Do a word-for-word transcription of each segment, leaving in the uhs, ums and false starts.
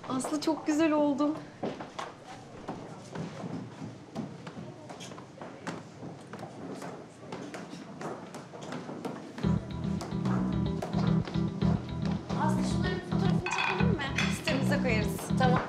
Aslı çok güzel oldum. Aslı şunların fotoğrafını çekelim mi? Sitemize koyarız. Tamam.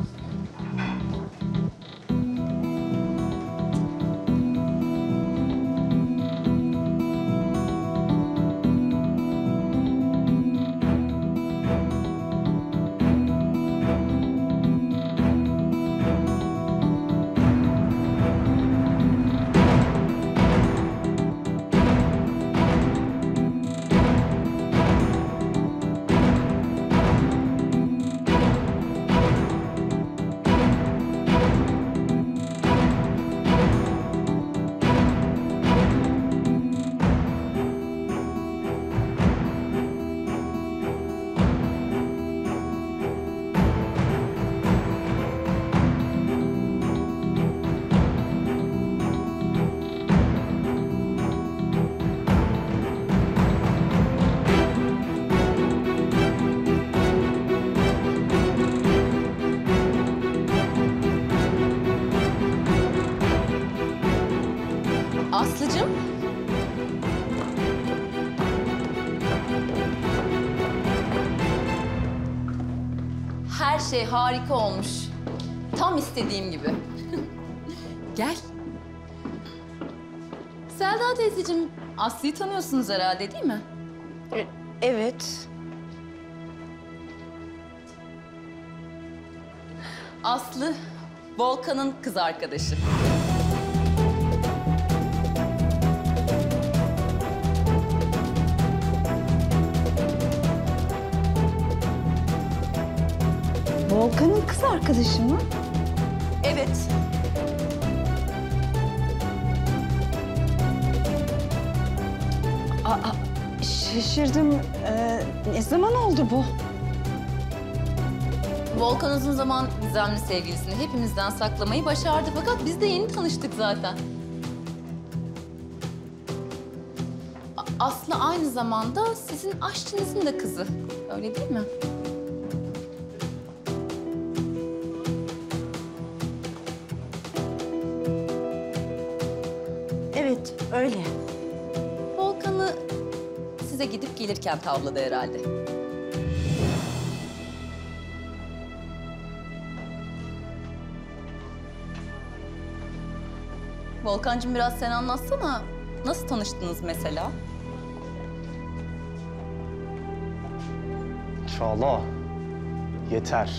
Aslıcığım. Her şey harika olmuş. Tam istediğim gibi. Gel. Selda teyzeciğim, Aslı'yı tanıyorsunuz herhalde değil mi? E, evet. Aslı, Volkan'ın kız arkadaşı. Volkan'ın kız arkadaşı mı? Evet. Aa, şaşırdım. Ee, ne zaman oldu bu? Volkan uzun zaman gizemli sevgilisini hepimizden saklamayı başardı. Fakat biz de yeni tanıştık zaten. A- Aslı aynı zamanda sizin aşçınızın da kızı. Öyle değil mi? Evet, öyle. Volkan'ı size gidip gelirken tavladı herhalde. Volkancığım biraz sen anlatsana. Nasıl tanıştınız mesela? Çağla, yeter.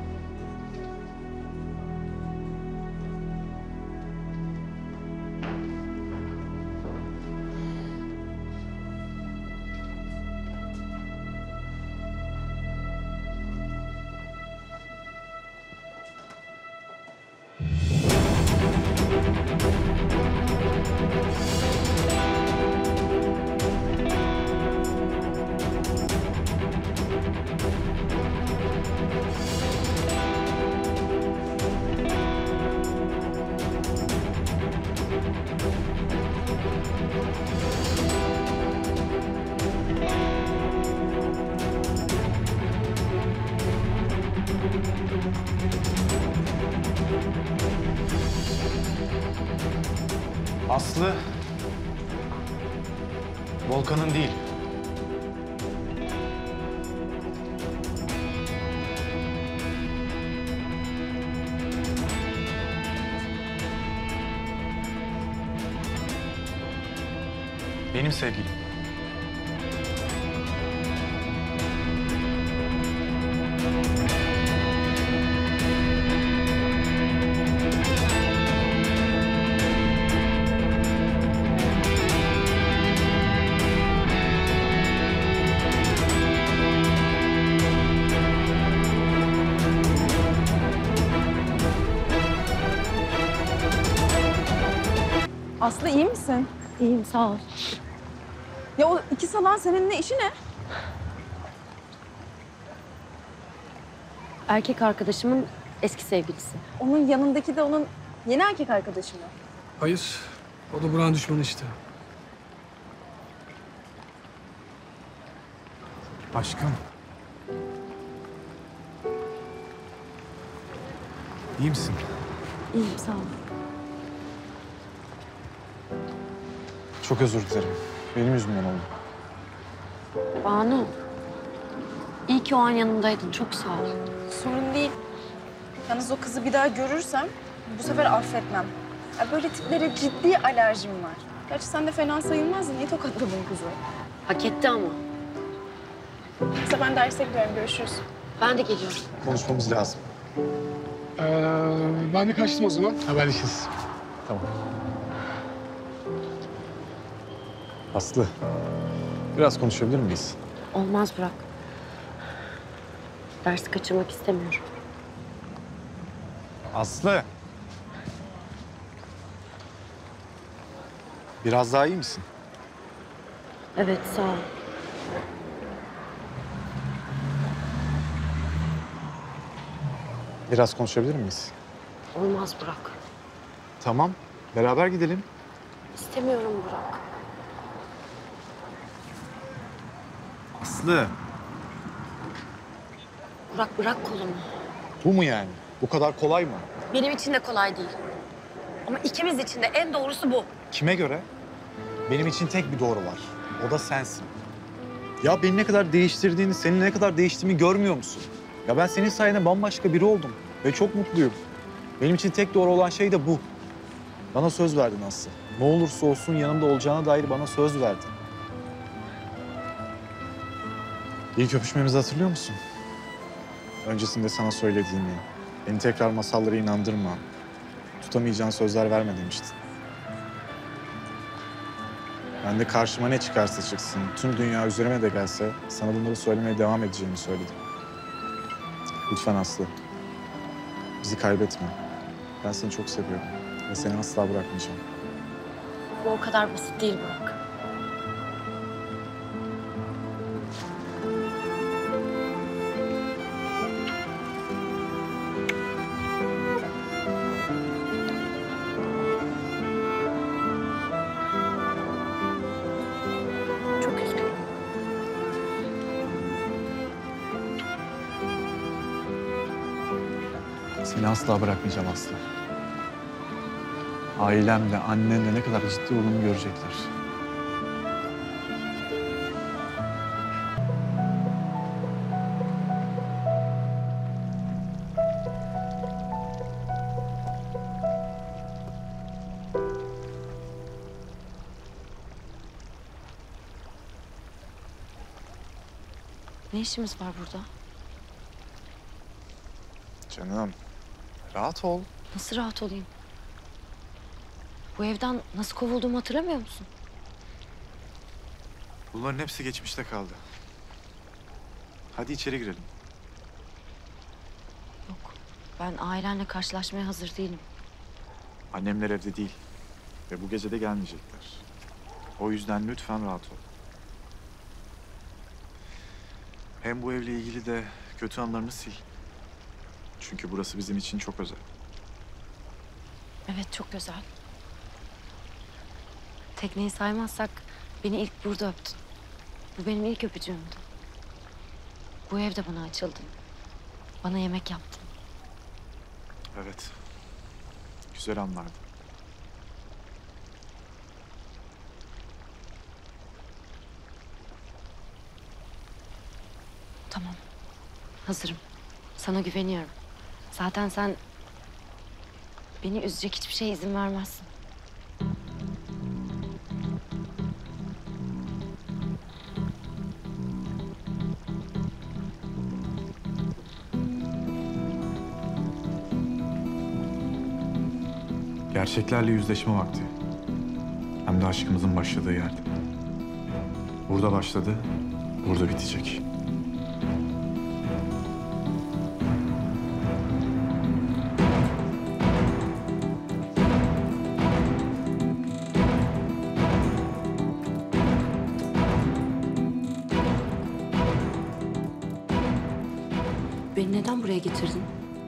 Aslı, Volkan'ın değil. Benim sevgilim. Aslı iyi misin? İyiyim, sağ ol. Ya o iki salan seninle işi ne? Erkek arkadaşımın eski sevgilisi. Onun yanındaki de onun yeni erkek arkadaşı mı? Hayır. O da Burak'ın düşmanı işte. Aşkım. İyi misin? İyiyim sağ ol. Çok özür dilerim. Benim yüzümden oldu. Banu. İyi ki o an yanımdaydın. Çok sağ ol. Sorun değil. Yalnız o kızı bir daha görürsem bu sefer affetmem. Ya böyle tiplere ciddi alerjim var. Gerçi sen de fena sayılmazdın. Niye tokatladın kızı? Hak etti ama. Neyse ben derse gidiyorum. Görüşürüz. Ben de geliyorum. Konuşmamız lazım. Ee, ben de kaçtım o zaman. Haberleşiriz. Tamam. Aslı, biraz konuşabilir miyiz? Olmaz Burak. Dersi kaçırmak istemiyorum. Aslı. Biraz daha iyi misin? Evet sağ ol. Biraz konuşabilir miyiz? Olmaz Burak. Tamam, beraber gidelim. İstemiyorum Burak. Aslı. Burak bırak kolumu. Bu mu yani? Bu kadar kolay mı? Benim için de kolay değil. Ama ikimiz için de en doğrusu bu. Kime göre? Benim için tek bir doğru var. O da sensin. Ya beni ne kadar değiştirdiğini, senin ne kadar değiştiğimi görmüyor musun? Ya ben senin sayende bambaşka biri oldum ve çok mutluyum. Benim için tek doğru olan şey de bu. Bana söz verdin Aslı. Ne olursa olsun yanımda olacağına dair bana söz verdin. İlk öpüşmemizi hatırlıyor musun? Öncesinde sana söylediğimi, beni tekrar masallara inandırma, tutamayacağın sözler verme demiştin. Ben de karşıma ne çıkarsa çıksın, tüm dünya üzerime de gelse sana bunları söylemeye devam edeceğimi söyledim. Lütfen Aslı, bizi kaybetme. Ben seni çok seviyorum ve seni asla bırakmayacağım. Bu o kadar basit değil Burak. Çok üzgünüm. Seni asla bırakmayacağım Aslı. Ailemle, annenle ne kadar ciddi olduğumu görecekler. Ne işimiz var burada? Canım, rahat ol. Nasıl rahat olayım? Bu evden nasıl kovulduğumu hatırlamıyor musun? Bunların hepsi geçmişte kaldı. Hadi içeri girelim. Yok. Ben ailenle karşılaşmaya hazır değilim. Annemler evde değil ve bu gece de gelmeyecekler. O yüzden lütfen rahat ol. Hem bu evle ilgili de kötü anlarını sil. Çünkü burası bizim için çok özel. Evet çok güzel. Tekneyi saymazsak beni ilk burada öptün. Bu benim ilk öpücüğümdü. Bu evde bana açıldın. Bana yemek yaptın. Evet. Güzel anlardı. Tamam. Hazırım. Sana güveniyorum. Zaten sen beni üzecek hiçbir şeye izin vermezsin. Gerçeklerle yüzleşme vakti. Hem de aşkımızın başladığı yerde. Burada başladı, burada bitecek. Beni neden buraya getirdin?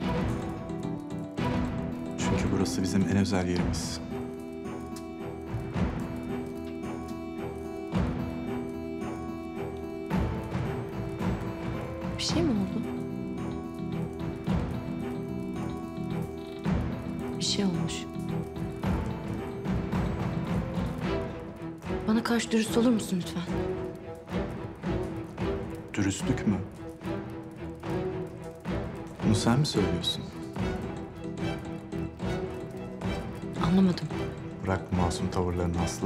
Çünkü burası bizim en özel yerimiz. Bir şey mi oldu? bir şey olmuş. Bana karşı dürüst olur musun lütfen? Dürüstlük mü? Bunu sen mi söylüyorsun? Anlamadım. Bırak masum tavırlarını Aslı.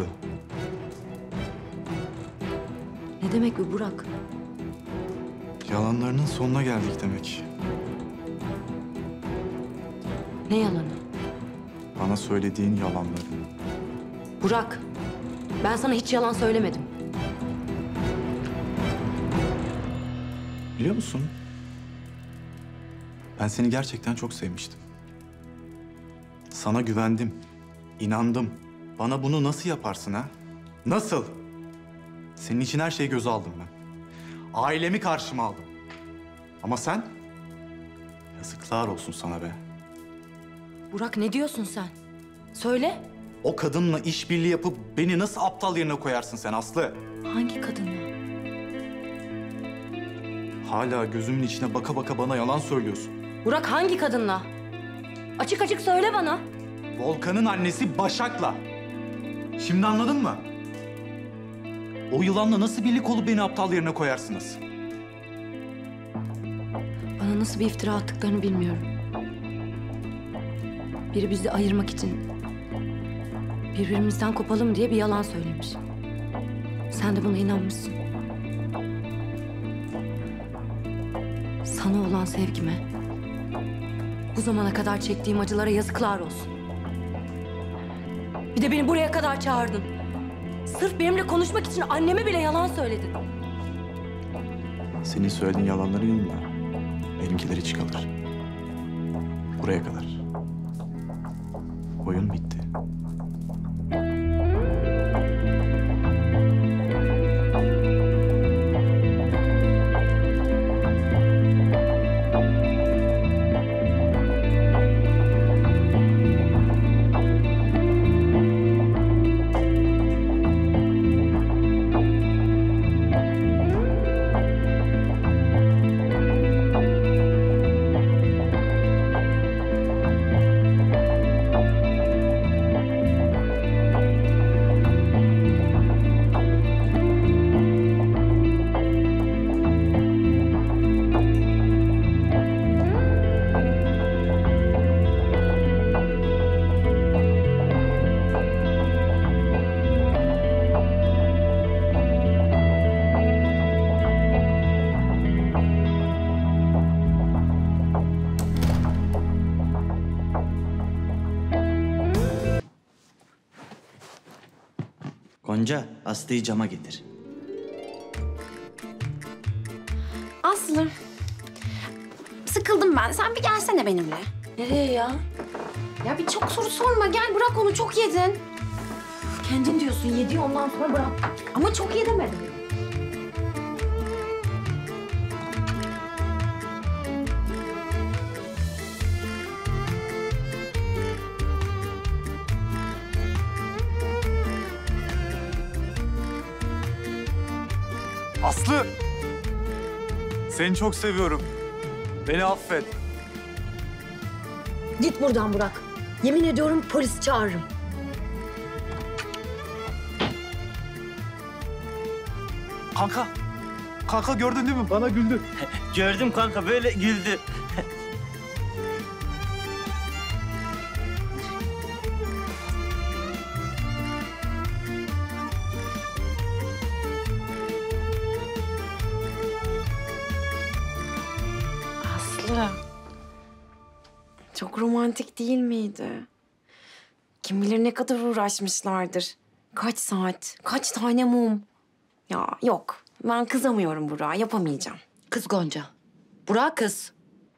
Ne demek bu Burak? Yalanlarının sonuna geldik demek. Ne yalanı? Bana söylediğin yalanları. Burak, ben sana hiç yalan söylemedim. Biliyor musun? Ben seni gerçekten çok sevmiştim. Sana güvendim, inandım. Bana bunu nasıl yaparsın ha? Nasıl? Senin için her şeyi göze aldım ben. Ailemi karşıma aldım. Ama sen? Yazıklar olsun sana be. Burak ne diyorsun sen? Söyle. O kadınla işbirliği yapıp beni nasıl aptal yerine koyarsın sen Aslı? Hangi kadınla? Hala gözümün içine baka baka bana yalan söylüyorsun. Burak hangi kadınla? Açık açık söyle bana. Volkan'ın annesi Başak'la. Şimdi anladın mı? O yılanla nasıl birlik olup beni aptal yerine koyarsınız? Bana nasıl bir iftira attıklarını bilmiyorum. Biri bizi ayırmak için birbirimizden kopalım diye bir yalan söylemiş. Sen de buna inanmışsın. Sana olan sevgime, bu zamana kadar çektiğim acılara yazıklar olsun. Bir de beni buraya kadar çağırdın. Sırf benimle konuşmak için anneme bile yalan söyledin. Senin söylediğin yalanların yanında benimkiler hiç kalır. Buraya kadar. Oyun bitti. Gonca, Aslı'yı cama getir. Aslı, sıkıldım ben. Sen bir gelsene benimle. Nereye ya? Ya bir çok soru sorma. Gel bırak onu. Çok yedin. Kendin diyorsun yedi ondan sonra bırak. Ama çok yedemedim. Aslı! Seni çok seviyorum. Beni affet. Git buradan Burak. Yemin ediyorum polis çağırırım. Kanka, kanka gördün değil mi? Bana güldü. Gördüm kanka, böyle güldü. Aslı, çok romantik değil miydi? Kim bilir ne kadar uğraşmışlardır. Kaç saat, kaç tane mum. Ya yok, ben kızamıyorum Burak'a. Yapamayacağım. Kız Gonca. Burak kız.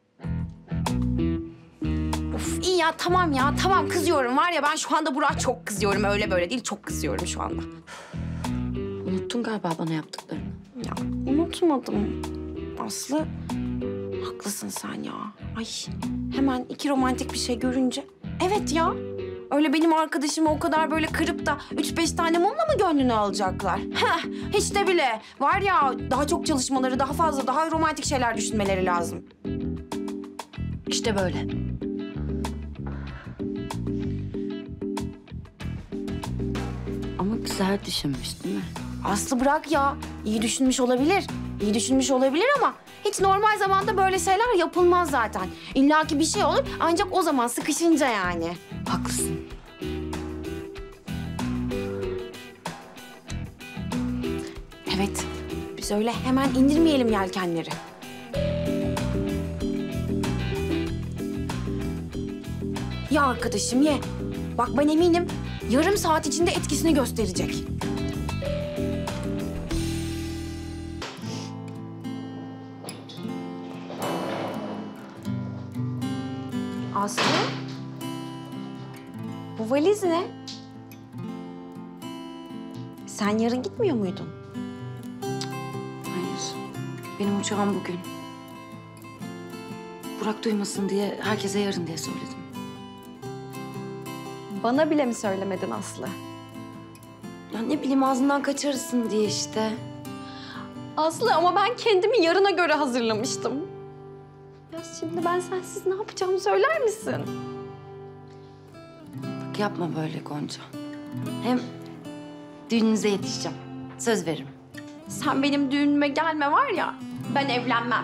Of iyi ya, tamam ya, tamam kızıyorum. Var ya ben şu anda Burak'a çok kızıyorum. Öyle böyle değil, çok kızıyorum şu anda. Unuttun galiba bana yaptıklarını. Ya unutmadım. Aslı, haklısın sen ya. Ay hemen iki romantik bir şey görünce. Evet ya. Öyle benim arkadaşımı o kadar böyle kırıp da üç beş tane mumla mı gönlünü alacaklar? Heh, hiç de bile. Var ya daha çok çalışmaları, daha fazla, daha romantik şeyler düşünmeleri lazım. İşte böyle. güzel düşünmüş değil mi? Aslı bırak ya. İyi düşünmüş olabilir. İyi düşünmüş olabilir ama hiç normal zamanda böyle şeyler yapılmaz zaten. İlla ki bir şey olur ancak o zaman sıkışınca yani. Haklısın. Evet. Biz öyle hemen indirmeyelim yelkenleri. Ya arkadaşım ye. Bak ben eminim yarım saat içinde etkisini gösterecek. Aslı? Bu valiz ne? Sen yarın gitmiyor muydun? Hayır. Benim uçağım bugün. Burak duymasın diye herkese yarın diye söyledim. Bana bile mi söylemedin Aslı? Ya ne bileyim ağzından kaçırırsın diye işte. Aslı ama ben kendimi yarına göre hazırlamıştım. Ya şimdi ben sensiz ne yapacağımı söyler misin? Bak yapma böyle Gonca. Hem düğününüze yetişeceğim. Söz veririm. Sen benim düğünüme gelme var ya, ben evlenmem.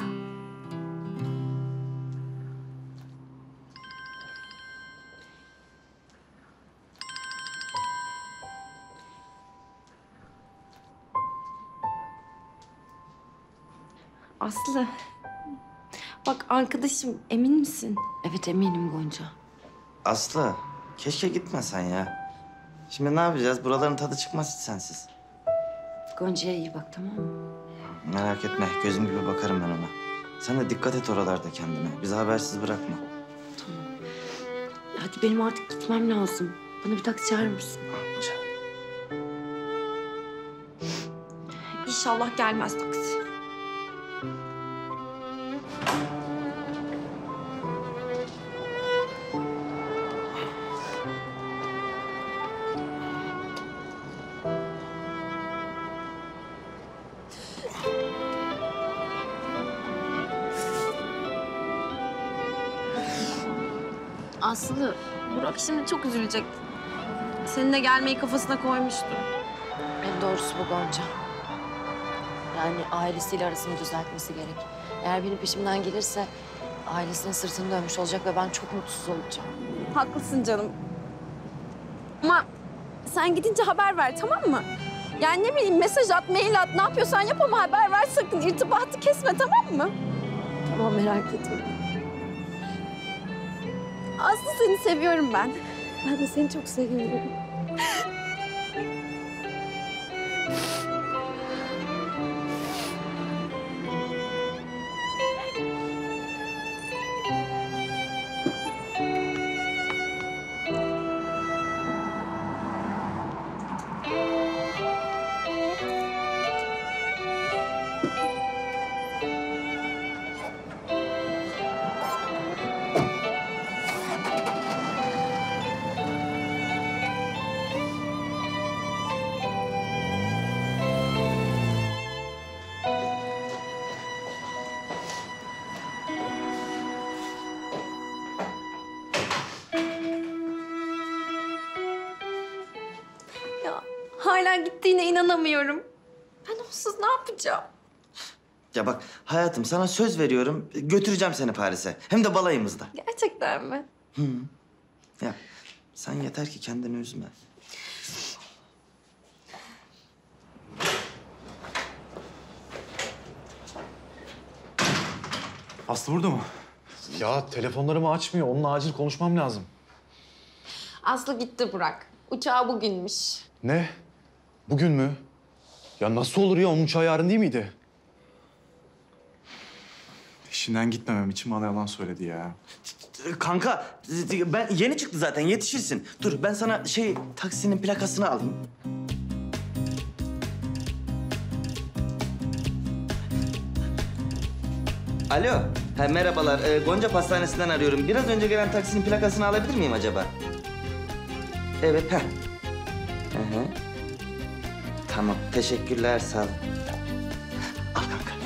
Aslı, bak arkadaşım emin misin? Evet eminim Gonca. Aslı, keşke gitmesen ya. Şimdi ne yapacağız? Buraların tadı çıkmaz hiç sensiz. Gonca'ya iyi bak tamam mı? Merak etme, gözüm gibi bakarım ben ona. Sen de dikkat et oralarda kendine. Bizi habersiz bırakma. Tamam. Hadi benim artık gitmem lazım. Bana bir taksi çağırır mısın? İnşallah gelmez taksi. Aslı, Burak şimdi çok üzülecek. Seninle gelmeyi kafasına koymuştu. En doğrusu bu Gonca. Yani ailesiyle arasını düzeltmesi gerek. Eğer benim peşimden gelirse ailesinin sırtını dönmüş olacak ve ben çok mutsuz olacağım. Haklısın canım. Ama sen gidince haber ver tamam mı? Yani ne bileyim mesaj at, mail at, ne yapıyorsan yap ama haber ver sakın. İrtibatı kesme tamam mı? Tamam merak etme. Aslı seni seviyorum ben. Ben de seni çok seviyorum. Ya hala gittiğine inanamıyorum. Ben onsuz ne yapacağım? Ya bak hayatım sana söz veriyorum. Götüreceğim seni Paris'e. Hem de balayımızda. Gerçekten mi? Ya sen yeter ki kendini üzme. Aslı burada mı? Ya telefonlarımı açmıyor. Onunla acil konuşmam lazım. Aslı gitti Burak. Uçağı bugünmüş. Ne? Bugün mü? Ya nasıl olur ya? Onun uçağı yarın değil miydi? İşinden gitmemem için bana yalan söyledi ya. Kanka ben yeni çıktı zaten yetişirsin. Dur ben sana şey taksinin plakasını alayım. Alo. Ha, merhabalar. Ee, Gonca Pastanesi'nden arıyorum. Biraz önce gelen taksinin plakasını alabilir miyim acaba? Evet. Ha. Hı hı. Tamam. Teşekkürler. Sağ ol. Al kanka.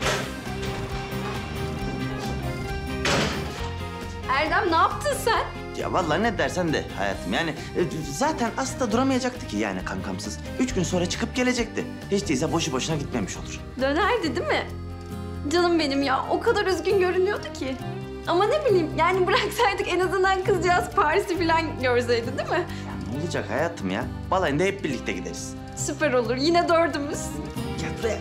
Erdem ne yaptın sen? Ya vallahi ne dersen de hayatım yani e, zaten Aslı duramayacaktı ki yani kankamsız. Üç gün sonra çıkıp gelecekti. Hiç değilse boşu boşuna gitmemiş olur. Dönerdi değil mi? Canım benim ya. O kadar üzgün görünüyordu ki. Ama ne bileyim yani bıraksaydık en azından kızcağız Paris'i falan görseydi değil mi? Ne olacak hayatım ya? Balayında hep birlikte gideriz. Süper olur. Yine dördümüz. Gel buraya.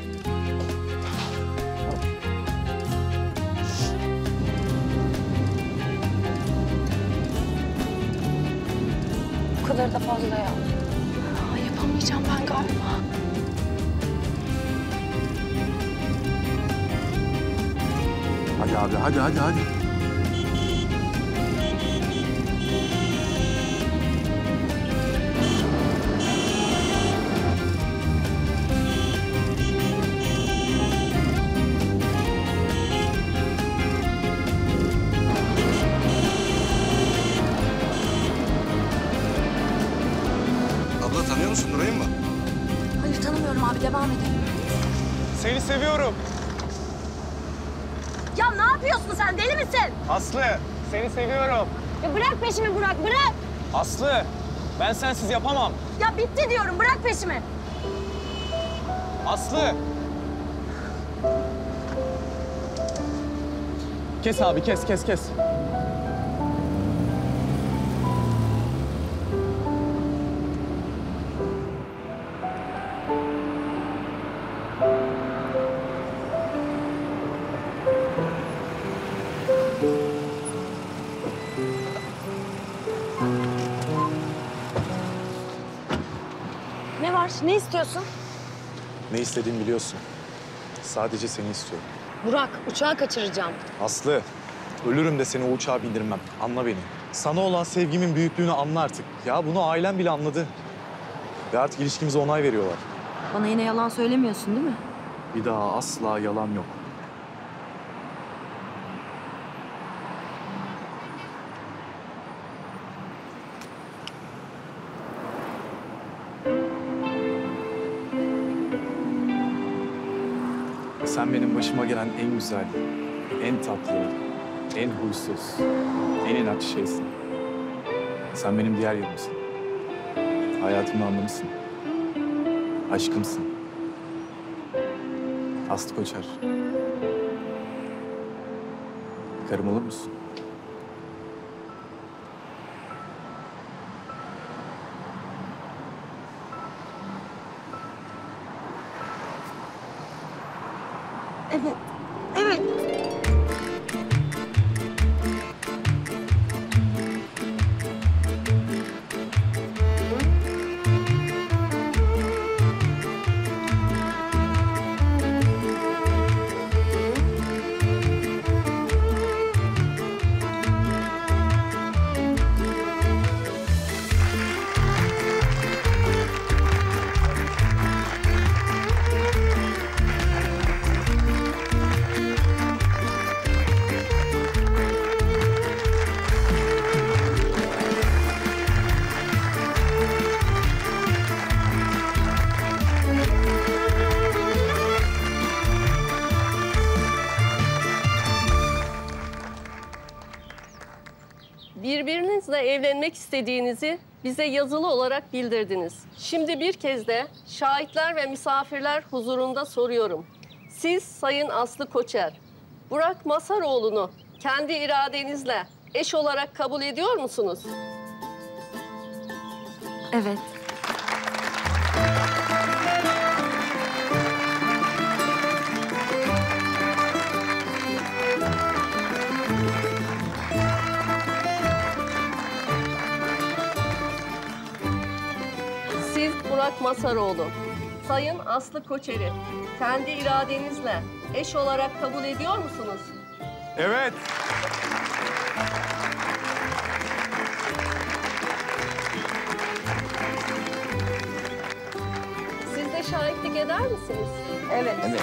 Bu kadar da fazla ya. Ay, yapamayacağım ben galiba. Hadi abi, hadi, hadi, hadi. Abla tanıyor musun Nuray'ın mı? Hayır tanımıyorum abi. Devam edelim. Seni seviyorum. Ya ne yapıyorsun sen? Deli misin? Aslı, seni seviyorum. Ya bırak peşimi Burak. Bırak. Aslı, ben sensiz yapamam. Ya bitti diyorum. Bırak peşimi. Aslı. Kes abi, kes, kes, kes. Ne var? Ne istiyorsun? Ne istediğimi biliyorsun. Sadece seni istiyorum. Burak, uçağı kaçıracağım. Aslı, ölürüm de seni o uçağa bindirmem. Anla beni. Sana olan sevgimin büyüklüğünü anla artık. Ya bunu ailem bile anladı. Ve artık ilişkimize onay veriyorlar. Bana yine yalan söylemiyorsun değil mi? Bir daha asla yalan yok. Sen benim başıma gelen en güzel, en tatlı, en huysuz, en inatçı şeysin. Sen benim diğer yarımsın. Hayatımın anlamısın. Aşkımsın. Aslı Koçer. Karım olur musun? Evet. Evet. Birbirinizle evlenmek istediğinizi bize yazılı olarak bildirdiniz. Şimdi bir kez de şahitler ve misafirler huzurunda soruyorum. Siz Sayın Aslı Koçer, Burak Masaroğlu'nu kendi iradenizle eş olarak kabul ediyor musunuz? Evet. Siz Burak Masaroğlu, Sayın Aslı Koçer'i kendi iradenizle eş olarak kabul ediyor musunuz? Evet. Siz de şahitlik eder misiniz? Evet. Evet.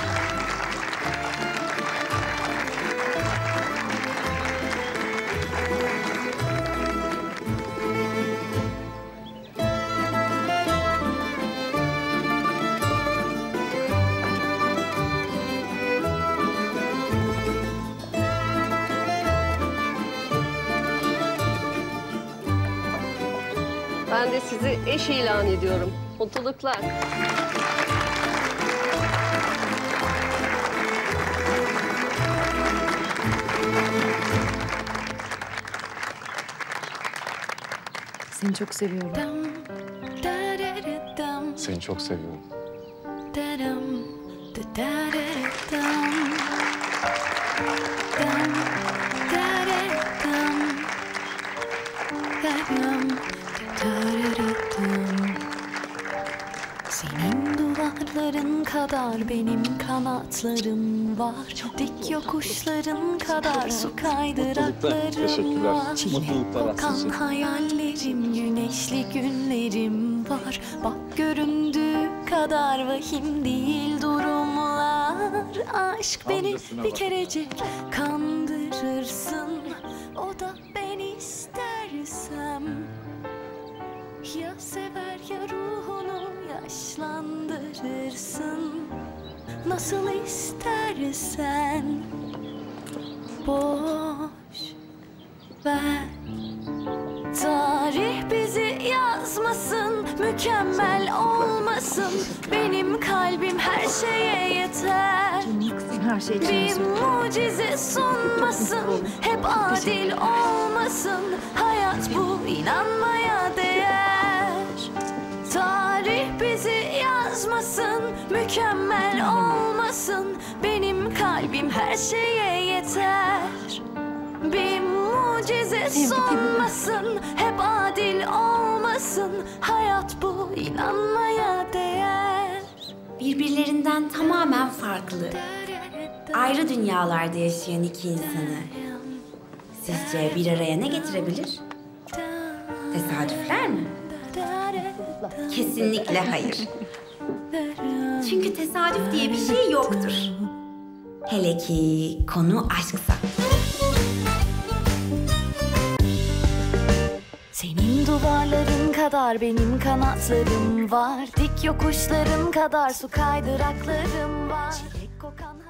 Ben de sizi eş ilan ediyorum. Mutluluklar. Seni çok seviyorum. Seni çok seviyorum. Senin duvarların kadar benim kanatlarım var. Dik yokuşların kadar su kaydıraklarım var. Çilek kokan hayallerim, güneşli günlerim var. Bak göründüğü kadar vahim değil durumlar. Aşk beni bir kerecik kandırırsın. O da ben istersem. Ya sever ya ruhunu yaşlandırırsın. Nasıl istersen. Boş ver. Tarih bizi yazmasın, mükemmel olmasın. Benim kalbim her şeye yeter. Her şey için Bir mucize sunmasın, hep adil olmasın. Hayat bu, inanmaya değer. Tarih bizi yazmasın, mükemmel olmasın. Benim kalbim her şeye yeter. Bir mucize sunmasın, hep adil olmasın. Hayat bu, inanmaya değer. Birbirlerinden tamamen farklı, ayrı dünyalarda yaşayan iki insanı sizce bir araya ne getirebilir? Tesadüfler mi? Kesinlikle hayır. Çünkü tesadüf diye bir şey yoktur. Hele ki konu aşksa. Senin duvarların kadar benim kanatlarım var. Dik yokuşların kadar su kaydıraklarım var. Çilek kokan